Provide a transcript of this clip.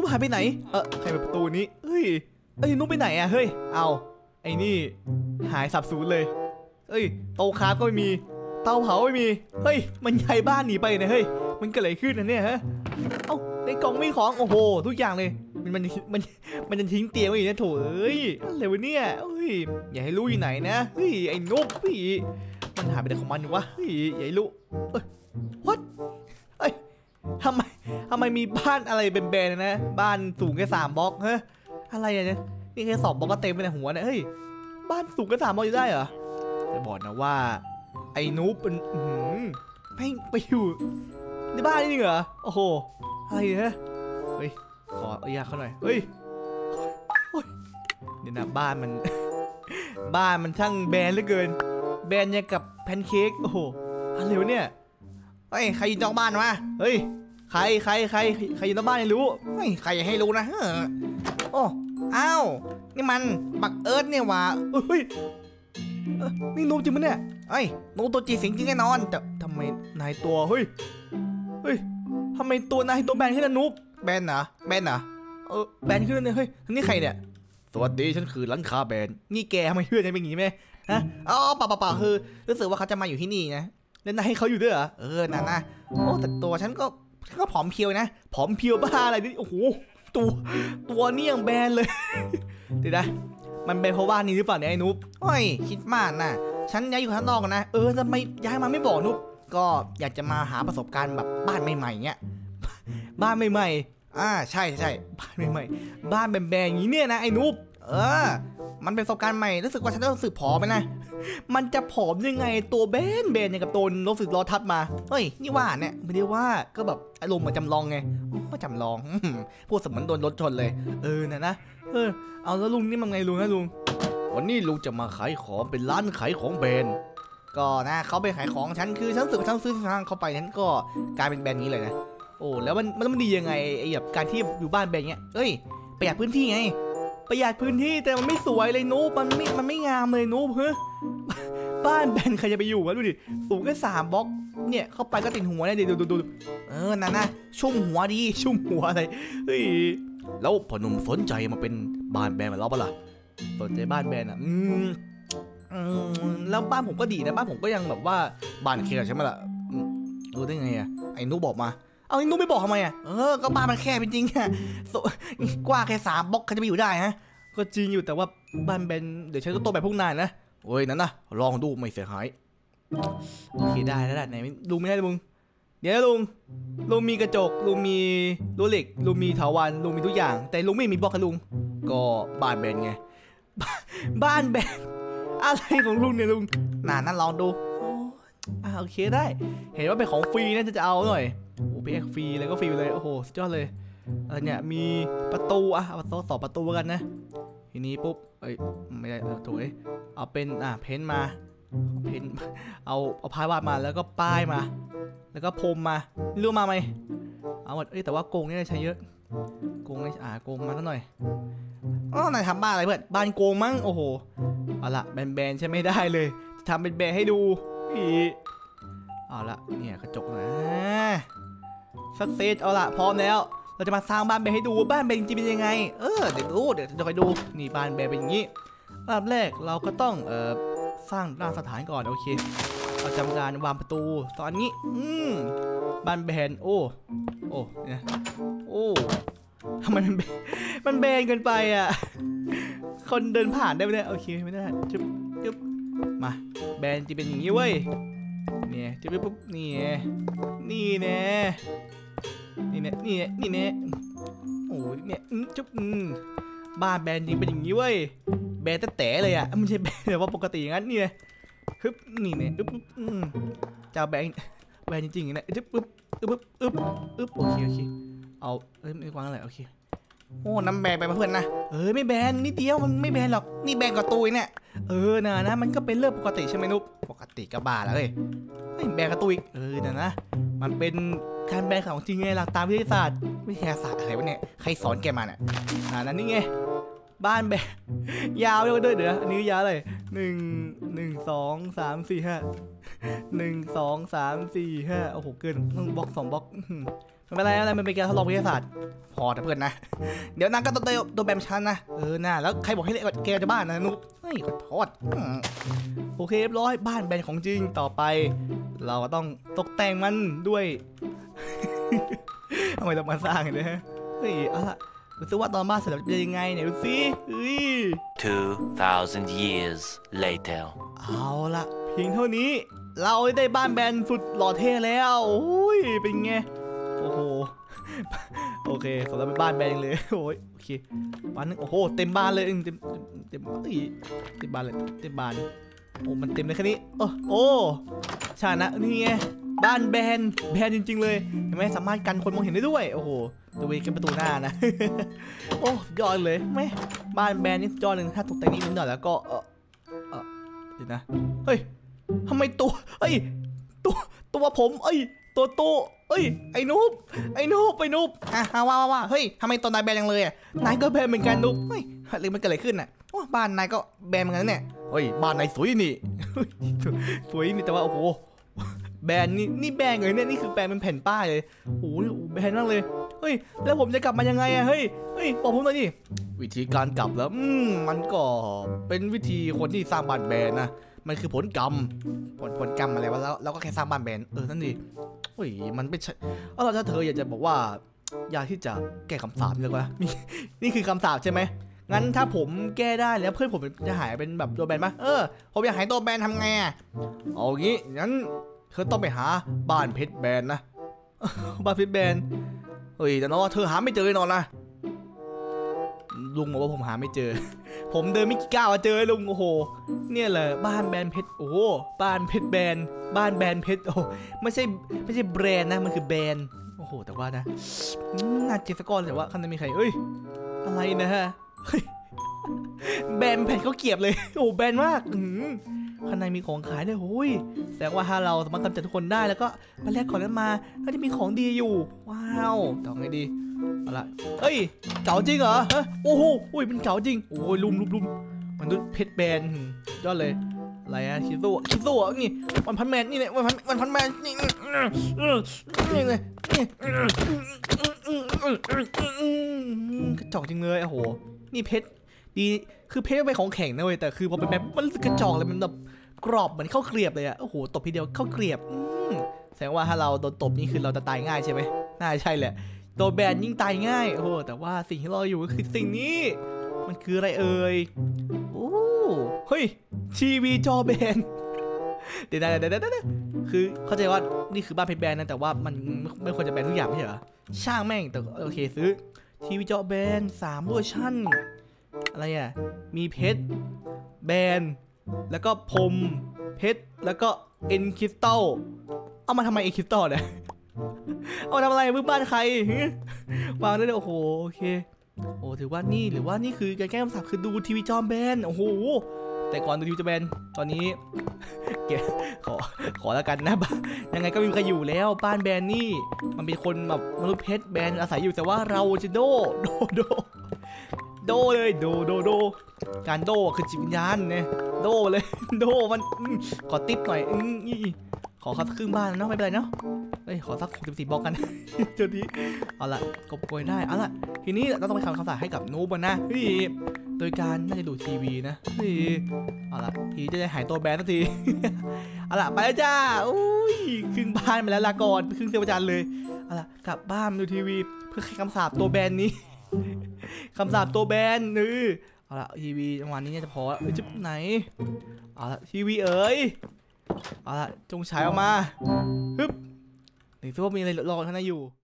หายไปไหนใครเปิดประตูนี้เฮ้ยนุ๊กไปไหนอะเฮ้ยเอาไอ้นี่หายสับสูญเลยเฮ้ยโต๊ะคราฟก็ไม่มีเตาเผาไม่มีเฮ้ยมันย้ายบ้านหนีไปนะเฮ้ยมันเกิดอะไรขึ้นนะเนี่ยฮะเอ้าในกล่องมีของโอ้โหทุกอย่างเลยมันจะทิ้งเตียงไว้อย่างนี้โถเอ้ยอะไรวะเนี่ยเฮ้ยอย่าให้รู้อยู่ไหนนะเฮ้ยไอ้นุ๊กพี่มันหายไปไหนของมันวะเฮ้ยอย่าให้รู้what เฮ้ยทำไมมีบ้านอะไรเป็นแบนๆนะบ้านสูงแค่3 บล็อกฮะอะไรเนี่ยนี่แค่2 บล็อกก็เต็มไปในหัวเนี่ยเฮ้ยบ้านสูงแค่3 บล็อกอยู่ได้เหรอจะบอกนะว่าไอ้นุ๊กเป็นไปอยู่ในบ้านนี่เหรอโอ้โหอะไรเนี่ยเฮ้ยขออนุญาตเขาหน่อยเฮ้ยเนี่ยนะบ้านมันช่างแบนเหลือเกินแบนยังกับแพนเค้กโอ้โหอะไรวะเนี่ยเฮ้ยใครอยู่นอกบ้านวะเฮ้ยใครอยู่นอกบ้านไม่รู้เฮ้ยใครให้รู้นะโอ้อ้าวนี่มันบักเอิร์ธเนี่ยวะเฮ้ยนี่นูบจริงมั้ยเนี่ยเฮ้ยนูตัวจีสิงจริงแน่นอนแต่ทำไมนายตัวเฮ้ยทำไมตัวนายตัวแบนขึ้นนะนูบแบนเหรอแบนขึ้นเลยเฮ้ยนี่ใครเนี่ยสวัสดีฉันคือลันคาแบนนี่แกทำไมเพื่อนฉันเป็นอย่างนี้ไหมฮะอ๋อเปล่าคือรู้สึกว่าเขาจะมาอยู่ที่นี่นะแล้วนายให้เขาอยู่ด้วยเหรอนั่นนะโอ้แต่ตัวฉันก็ผอมเพียวนะผอมเพียวบ้าอะไรนี่โอ้โหตัวนี่ยังแบนเลยเดี๋ยวนะมันเป็นเพราะว่านี่หรือเปล่าเนี่ยไอ้นุ๊กโอ้ยคิดมากนะฉันย้ายอยู่ข้างนอกนะทำไมย้ายมาไม่บอกนุ๊กก็อยากจะมาหาประสบการณ์แบบบ้านใหม่ๆเงี้ยบ้านใหม่ใช่บ้านใหม่ๆบ้านแบนๆอย่างนี้เนี่ยนะไอ้นุ๊กมันเป็นประสบการณ์ใหม่รู้สึกว่าฉันต้องรู้สึกผอมไปนะมันจะผอมยังไงตัวแบนอย่างกับตัวรู้สึกรอทับมาเฮ้ยนี่ว่าเนี่ยไม่ได้ว่าก็แบบอารมณ์เหมือนจำลองไงจำลองพูดเสมือนโดนรถชนเลยนะเอาแล้วลุงนี่มันไงลุงนะลุงวันนี้ลุงจะมาขายของเป็นร้านขายของแบรนด์ก็นะเขาไปขายของฉันคือฉันซื้อทางเขาไปฉันก็กลายเป็นแบรนด์นี้เลยนะโอ้แล้วมันดียังไงไอ้แบบการที่อยู่บ้านแบรนด์เงี้ยประหยัดพื้นที่ไงประหยัดพื้นที่แต่มันไม่สวยเลยนูบมันไม่งามเลยนูบบ้านแบนใครจะไปอยู่วะดูดิสูงแค่3 บล็อกเนี่ยเข้าไปก็ติดหัวเนี่ยดูนั่นนะชุ่มหัวดีชุ่มหัวอะไรเฮ้ยแล้วพอหนุ่มสนใจมาเป็นบ้านแบนเหมือนเราปะล่ะสนใจบ้านแบนแล้วบ้านผมก็ดีนะบ้านผมก็ยังแบบว่าบ้านเคลียร์ใช่ไหมล่ะรู้ได้ไงไอ้นุบอกมาเอาไอ้นุไม่บอกทำไมก็บ้านมันแคบจริงๆกว้างแค่3 บล็อกใครจะไปอยู่ได้ฮะก็จริงอยู่แต่ว่าบ้านแบนเดี๋ยวฉันก็โตแบบพวกนายนะโอ้ยนั่นนะลองดูไม่เสียหายโอเคได้แล้วไหนลุงไม่ได้ลุงเดี๋ยวลุงมีกระจกลุงมีรั้วเหล็กลุงมีถาวรลุงมีทุกอย่างแต่ลุงไม่มีบล็อกค่ะลุงก็บ้านแบนไงบ้านแบนอะไรของลุงเนี่ยลุงนั่นลองดูโอเคได้เห็นว่าเป็นของฟรีน่าจะเอาหน่อยโอ้ไปฟรีแล้วก็ฟรีเลยโอ้โหสุดยอดเลยอะไรเนี่ยมีประตูเอาสองประตูกันนะทีนี้ปุ๊บไม่ได้ถูกเอาเป็นเพ้นมาเอาพายวาดมาแล้วก็ป้ายมาแล้วก็พรมมาเลือกมาไหมเอาหมดแต่ว่าโกงนี่ใช้เยอะโกงนี่โกงมาสักหน่อยนายทำบ้านอะไรเพื่อนบ้านโกงมั้งโอ้โหเอาละแบนใช่ไม่ได้เลยทำเป็นแบนให้ดูเอาละเนี่ยกระจกนะสักเซตเอาละพร้อมแล้วเราจะมาสร้างบ้านแบนให้ดูบ้านแบนจริงเป็นยังไงเดี๋ยวจะไปดูนี่บ้านแบนเป็นอย่างนี้อันดับแรกเราก็ต้องสร้างรากสถานก่อนโอเคเราทำการวางประตูตอนนี้บ้านแบนโอ้เนี่ยทำไมมันแบนเกินไปคนเดินผ่านได้ไหมเนี่ยโอเคไม่ได้จุ๊บมาแบนจะเป็นอย่างนี้เว้ยเนี่ยจุ๊บปุ๊บนี่แน่โอ้เนี่ยจุ๊บบ้านแบนจริงเป็นอย่างนี้เว้ยแบนแต่เลยไม่ใช่แบนแบบว่าปกติอย่างนั้นเนี่ยนี่เนี่ยเจ้าแบนจริงๆนะปึ๊บโอเคเอาไม่วางอะไรโอเคโอ้น้ำแบนไปเพื่อนนะไม่แบนนิดเดียวมันไม่แบนหรอกนี่แบนกว่าตุยเนี่ยนะมันก็เป็นเรื่องปกติใช่ไหมนุ๊กปกติก็บ้าแล้วเลยแบนกระตุยนะมันเป็นการแบนของจริงไงหลักตามวิทยาศาสตร์อะไรวะเนี่ยใครสอนแกมาเนี่ยนั่นนี่ไงบ้านแบนยาวเลยเดี๋ยวอันนี้ยาวเลยโอ้โหเกินบล็อก2 บล็อกไม่เป็นไรอะไรมันเป็นการทดลองวิทยาศาสตร์พอแต่เพื่อนนะเดี๋ยวนางก็ตัวแบมชันนะน่าแล้วใครบอกให้แกจะบ้านนะนุ๊กเฮ้ยขอโทษโอเคเรียบร้อยบ้านแบนของจริงต่อไปเราก็ต้องตกแต่งมันด้วยทำไมต้องมาสร้างเนี่ยเฮ้ยเอาละดูซิว่าตอนบ้านเสร็จจะยังไงเนี่ยดูสิ 2,000 years later เอาละเพียงเท่านี้เราได้บ้านแบนสุดหล่อเท่แล้วโอ้ยเป็นไงโอ้โหโอเคสำหรับบ้านแบนเลยโอ้ยโอเคบ้านนึงโอ้โหเต็มบ้านเลยเต็มบ้านเลยเต็มบ้านโอ้มันเต็มเลยแค่นี้โอ้ใช่นะนี่ไงบ้านแบนจริงๆเลยเห็นไหมสามารถกันคนมองเห็นได้ด้วยโอ้โหดูเวกันประตูหน้านะโอ้ยอดเลยไหมบ้านแบนนี่ยอดเลยถ้าตกแต่งนิดหน่อยแล้วก็เดี๋ยวนะเฮ้ยทำไมตัวผมตัวไอ้นูบว่าเฮ้ยทำไมตัวนายแบนยังเลยนายก็แบนเหมือนกันนูบเฮ้ยอะไรมันเกิดอะไรขึ้นบ้านนายก็แบนเหมือนกันเนี่ยเฮ้ยบ้านนายสวยนี่สวยนี่แต่ว่าโอ้โหแบนนี่แบนเลยเนี่ยนี่คือแบนเป็นแผ่นป้ายเลยโอ้โหแบนมากเลยเฮ้ยแล้วผมจะกลับมายังไงเฮ้ยบอกผมหน่อยดิวิธีการกลับแล้วมันก็เป็นวิธีคนที่สร้างบ้านแบนนะมันคือผลกรรมอะไรวะแล้วก็แค่สร้างบ้านแบนนั่นดิเฮ้ยมันไม่ใช่เราถ้าเธออยากจะบอกว่าอยากที่จะแก้คำสาปเลยวะนี่คือคำสาปใช่ไหมงั้นถ้าผมแก้ได้แล้วเพื่อนผมจะหายเป็นแบบตัวแบนปะผมอยากหายตัวแบนทำไงเอางี้งั้นเธอต้องไปหาบ้านเพชรแบนนะบ้านเพชรแบนเฮ้ยแต่น้องว่าเธอหาไม่เจอแน่นอนนะลุงบอกว่าผมหาไม่เจอผมเดินไม่กี่ก้าวเจอลุงโอ้โหเนี่ยแหละบ้านแบนเพชรโอ้บ้านเพชรแบนบ้านแบนเพชรโอ้ไม่ใช่แบรนด์นะมันคือแบนโอ้โหแต่ว่านะน่าเจ็บสักก้อนแต่ว่าข้างในมีใครอะไรนะฮะแบนแผ่นเขาเกียบเลยโอ้แบนมากข้างในมีของขายด้วยโอ้ยแสดงว่าถ้าเราสามารถกำจัดทุกคนได้แล้วก็ไปแลกของนั้นมาก็จะมีของดีอยู่ว้าวต่อไงดีเอาละเก๋าจริงเหรอโอ้โหมันเก๋าจริงโอ้ยลุมมันดูเพชรแบนยอดเลยอะไรคิโซ่นี่วันพันแมนนี่เนี่ยวันพันแมนนี่เลยกระจอกจริงเลยโอ้โหนี่เพชรดีคือเพชรเป็นของแข็งนะเว้ยแต่คือพอเป็นแบบมันรู้สึกกระจอกเลยมันแบบกรอบเหมือนข้าวเกรียบเลยโอ้โหตบทีเดียวข้าวเกรียบแสดงว่าถ้าเราโดนตบนี่คือเราจะตายง่ายใช่ไหมน่าใช่แหละตัวแบนยิ่งตายง่ายโอ้แต่ว่าสิ่งที่เราอยู่ก็คือสิ่งนี้มันคืออะไรโอ้เฮ้ยทีวีจอแบนเดี๋ยวคือเข้าใจว่านี่คือบ้านเพชรแบนนะแต่ว่ามันไม่ควรจะแบนทุกอย่างไม่ใช่เหรอช่างแม่งแต่โอเคซื้อทีวีจอแบน3 เวอร์ชันอะไรมีเพชรแบนแล้วก็พรมเพชรแล้วก็เอ็นคริสตัลเอามาทำไมเอ็นคริสตัลเนี่ยเอาทำอะไรมือบ้านใครวางได้เลยโอ้โหโอเคโอ้ถือว่านี่หรือว่านี่คือการแก้คำสาปคือดูทีวีจอแบนโอ้โหแต่ก่อนดูทีวีจอแบนตอนนี้เก็บขอแล้วกันนะยังไงก็มีใครอยู่แล้วบ้านแบนนี่มันเป็นคนแบบมนุษย์เพชรแบนอาศัยอยู่แต่ว่าเราจะโดเลยโดการโดคือจิตวิญญาณเนี่ยโดเลยโดมันขอติ๊บหน่อยขอครึ่งบ้านเนาะไม่เป็นไรเนาะขอสัก64 บล็อกกันจุดนี้เอาละกบโกยได้เอาละทีนี้เราต้องไปทำคำสั่งให้กับนูบนะโดยการน่าจะดูทีวีนะเอาละทีจะได้หายตัวแบนสักทีเอาละไปแล้วจ้าครึ่งบ้านไปแล้วลาก่อนครึ่งเซลล์จานเลยเอาละกลับบ้านดูทีวีเพื่อให้คำสาปตัวแบนนี้คำสาปตัวแบนเอาละทีวีจังหวะนี้เนี่ยจะพอจุดไหนเอาละทีวีเอาละจงฉายออกมาฮึบหรือว่ามีอะไรรอข้างในอยู่